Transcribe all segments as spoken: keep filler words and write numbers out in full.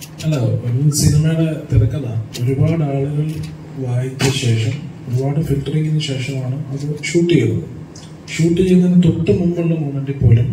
അല്ല, ഒരു സിനിമയുടെ തിരക്കഥ ഒരുപാട് ആളുകൾ വായിച്ച ശേഷം ഒരുപാട് ഫിൽറ്ററിങ്ങിന് ശേഷമാണ് അത് ഷൂട്ട് ചെയ്തത്. ഷൂട്ട് ചെയ്യുന്നതിന് തൊട്ട് മുമ്പുള്ള മൊമെന്റിൽ പോലും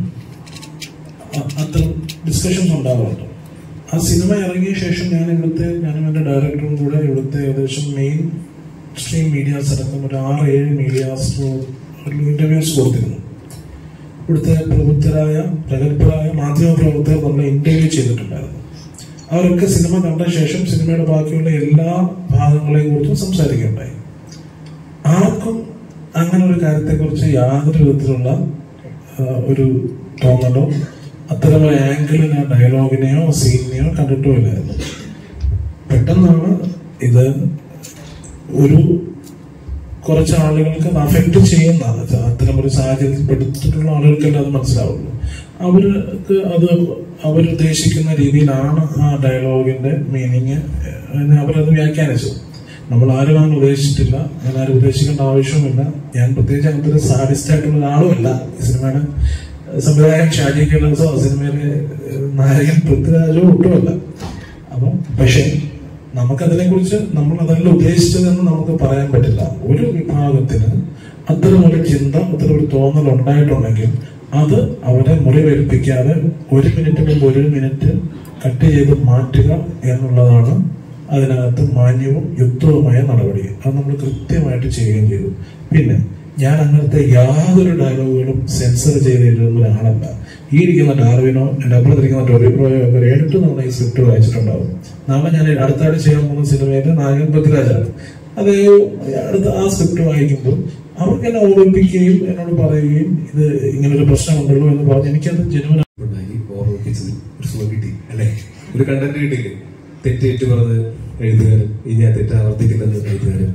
അത്തരം ഡിസ്കഷൻസ് ഉണ്ടാവാറുണ്ട്. ആ സിനിമ ഇറങ്ങിയ ശേഷം ഞാൻ ഇവിടുത്തെ ഞാനും എൻ്റെ ഡയറക്ടറും കൂടെ ഇവിടുത്തെ ഏകദേശം മെയിൻ സ്ട്രീം മീഡിയാസ് അടക്കം ഒരു ആറ് ഏഴ് മീഡിയാസ് ഇന്റർവ്യൂസ് കൊടുത്തിരുന്നു. ഇവിടുത്തെ പ്രബുദ്ധരായ പ്രഗത്ഭരായ മാധ്യമ പ്രവർത്തകർ നമ്മളെ ഇന്റർവ്യൂ ചെയ്തിട്ടുണ്ടായിരുന്നു. അവരൊക്കെ സിനിമ കണ്ട ശേഷം സിനിമയുടെ ബാക്കിയുള്ള എല്ലാ ഭാഗങ്ങളെയും കുറിച്ചും സംസാരിക്കുകയുണ്ടായി. ആർക്കും അങ്ങനെ ഒരു കാര്യത്തെക്കുറിച്ച് യാതൊരു വിധത്തിലുള്ള ഒരു തോന്നലോ അത്തരമൊരു ആംഗിളിന് ഡയലോഗിനെയോ സീനിനെയോ കണ്ടിട്ടോ ഇല്ലായിരുന്നു. പെട്ടെന്നാണ് ഇത് ഒരു കുറച്ച് ആളുകൾക്ക് അഫക്ട് ചെയ്യുന്ന അത്തരം ഒരു സാഹചര്യത്തിൽ പെടുത്തിട്ടുള്ള ആളുകൾക്കെല്ലാം അത് മനസ്സിലാവുള്ളൂ. അവർക്ക് അത് അവരുദ്ദേശിക്കുന്ന രീതിയിലാണ് ആ ഡയലോഗിന്റെ മീനിങ് അവരത് വ്യാഖ്യാനിച്ചത്. നമ്മൾ ആരും അങ്ങനെ ഉദ്ദേശിച്ചിട്ടില്ല, ഞാൻ ആരും ഉദ്ദേശിക്കേണ്ട ആവശ്യവുമില്ല. ഞാൻ പ്രത്യേകിച്ച് അങ്ങനത്തെ ഒരു സാഡിസ്റ്റ് ആയിട്ടുള്ള ഒരാളുമല്ല. ഈ സിനിമയുടെ സംവിധായകൻ ഷാജി കൈലാസോ സിനിമയിലെ നായകൻ പൃഥ്വിരാജോ ഒട്ടുമല്ല. അപ്പം പക്ഷേ നമുക്കതിനെ കുറിച്ച് നമ്മൾ അതല്ല ഉദ്ദേശിച്ചതെന്ന് നമുക്ക് പറയാൻ പറ്റില്ല. ഒരു വിഭാഗത്തിന് അത്തരമൊരു ചിന്ത അത്തരമൊരു തോന്നൽ ഉണ്ടായിട്ടുണ്ടെങ്കിൽ അത് അവരെ മുറിവേൽപ്പിക്കാതെ ഒരു മിനിറ്റ് മുമ്പ് ഒരു മിനിറ്റ് കട്ട് ചെയ്ത് മാറ്റുക എന്നുള്ളതാണ് അതിനകത്ത് മാന്യവും യുക്തവുമായ നടപടി. അത് നമ്മൾ കൃത്യമായിട്ട് ചെയ്യുകയും ചെയ്തു. പിന്നെ ഞാൻ അങ്ങനത്തെ യാതൊരു ഡയലോഗുകളും സെൻസർ ചെയ്തിരുന്ന ഒരാളല്ല. ഈ ഇരിക്കുന്ന ഡാർവിനോ എന്റെ അപ്പുറത്തിരിക്കുന്ന ടോബി പ്രോയോ ഒക്കെ ഏഴെട്ട് നമ്മൾ ഈ സ്ക്രിപ്റ്റ് വായിച്ചിട്ടുണ്ടാവും. നാളെ ഞാൻ അടുത്തായിട്ട് ചെയ്യാൻ പോകുന്ന സിനിമയിലെ നായകൻ പൃഥ്വിരാജാണ്. അതേ അടുത്ത ആ സ്ക്രിപ്റ്റ് വായിക്കുമ്പോൾ അവർക്ക് എന്നെ ഓർമ്മിപ്പിക്കുകയും എന്നോട് പറയുകയും ഇത് ഇങ്ങനൊരു പ്രശ്നമുണ്ടല്ലോ എന്ന് പറഞ്ഞ് എനിക്കത് ജനുവനായി ഓർമ്മിപ്പിച്ചത് ഒരു സുഖം കിട്ടി അല്ലെ? ഒരു കണ്ടന്റ് കിട്ടിയില്ലേ? തെറ്റേറ്റ് പറഞ്ഞത് എഴുതുകാരൻ, ഇനി ആ തെറ്റ് ആവർത്തിക്കുന്നത് എഴുതുകാരൻ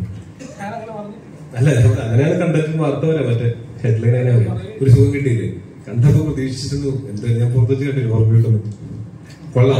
അല്ല. അങ്ങനെയാണ് കണ്ടന്റ് വാർത്ത വരാം. മറ്റേ ഹെഡ്ലൈൻ അങ്ങനെ പറയാം. ഒരു സുഖം കിട്ടിയില്ലേ? കണ്ടപ്പോ പ്രതീക്ഷിച്ചിരുന്നു. എന്താ ഞാൻ പുറത്തു വെച്ച് കണ്ടില്ല, ഓർമ്മ കിട്ടുന്നു. കൊള്ളാം.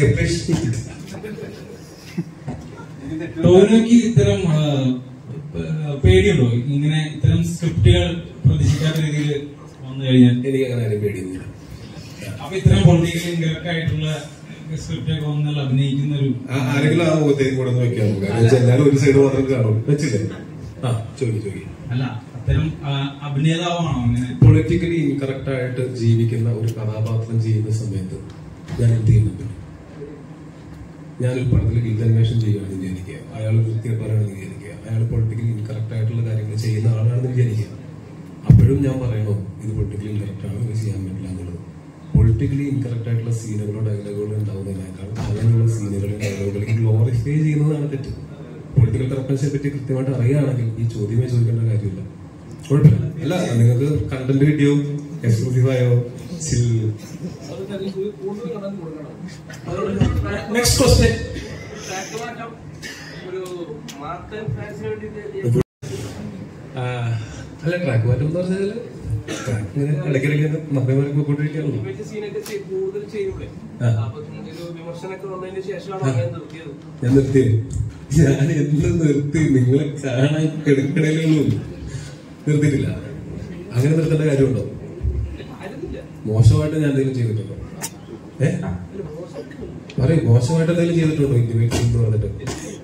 ടോവിനോയ്ക്ക് ഇത്തരം പേടിയുണ്ടോ? ഇങ്ങനെ ഇത്തരം സ്ക്രിപ്റ്റുകൾ പ്രതീക്ഷിക്കാത്ത രീതിയിൽ വന്നു കഴിഞ്ഞാൽ? എനിക്ക് അങ്ങനെ ആരും പേടിയൊന്നുമില്ല. അപ്പൊ ഇത്തരം പൊളിറ്റിക്കൽ ഇൻകറക്റ്റ് ആയിട്ടുള്ള സ്ക്രിപ്റ്റൊക്കെ വന്നാൽ അഭിനയിക്കുന്ന ഒരു ആരെങ്കിലും ആ മുഖത്തേക്ക് കൂടെ ഒന്ന് വെക്കാൻ നോക്കുക. ഒരു സൈഡ് മാത്രം കാണും. വെച്ചില്ലേ? ആ ചോദിക്കും ചോദിക്കും. അല്ല, അത്തരം അഭിനേതാവാണോ അങ്ങനെ പൊളിറ്റിക്കലി ഇൻകറക്റ്റ് ആയിട്ട് ജീവിക്കുന്ന ഒരു കഥാപാത്രം ചെയ്യുന്ന സമയത്ത് ഞാൻ എന്ത് ചെയ്യുന്നുണ്ട്? ഞാനൊരു പടത്തിൽ ഗീതാന്വേഷണം ചെയ്യുകയാണെന്ന് വിചാരിക്കുക, അയാൾ വൃത്തികെട്ടവരാണെന്ന് വിചാരിക്കുക, അയാൾ പൊളിറ്റിക്കലി ഇൻകറക്റ്റ് ആയിട്ടുള്ള കാര്യങ്ങൾ ചെയ്യുന്ന ആളാണെന്ന് വിചാരിക്കുക. അപ്പോഴും ഞാൻ പറയണോ ഇത് പൊളിറ്റിക്കലി ഇൻകറക്റ്റ് ആണ്, ഇത് ചെയ്യാൻ പറ്റില്ല എന്നുള്ളത്? പൊളിറ്റിക്കലി ഇൻകറക്റ്റ് ആയിട്ടുള്ള സീനുകളോ ഡയലോഗുകളോ ഉണ്ടാവുന്നതിനേക്കാൾ അങ്ങനെയുള്ള സീനുകളും ഡയലോഗുകളും ഗ്ലോറിഫൈ ചെയ്യുന്നതാണ് തെറ്റ്. പൊളിറ്റിക്കൽ കറക്റ്റ്നസിനെ പറ്റി കൃത്യമായിട്ട് അറിയുകയാണെങ്കിൽ ഈ ചോദ്യമേ ചോദിക്കേണ്ട കാര്യമില്ല. കുഴപ്പമില്ല. അല്ല, നിങ്ങൾക്ക് കണ്ടന്റ് കിട്ടിയോ, എക്സ്ക്ലൂസീവായോ, നെക്സ്റ്റ് ക്വസ്റ്റ്യൻ. അല്ല, ട്രാക്ക് മാറ്റം എന്ന് പറഞ്ഞാൽ ഇങ്ങനെ ഇടയ്ക്കിടയ്ക്ക് നമ്പേമാർക്ക് പോയിക്കൊണ്ടിരിക്കുകയാണല്ലോ. ഞാൻ നിർത്തി ഞാൻ എന്ന് നിർത്തി നിങ്ങളെ കാണാൻ കിടക്കണേലുള്ളൂ. നിർത്തിയിട്ടില്ല. അങ്ങനെ നിർത്തേണ്ട കാര്യമുണ്ടോ? മോശമായിട്ട് ഞാൻ എന്തെങ്കിലും ചെയ്തിട്ടുണ്ടോ? ഏ പറയും, മോശമായിട്ട് എന്തെങ്കിലും ചെയ്തിട്ടുണ്ടോ? ഇന്റിമേറ്റ് എന്ന് പറഞ്ഞിട്ട്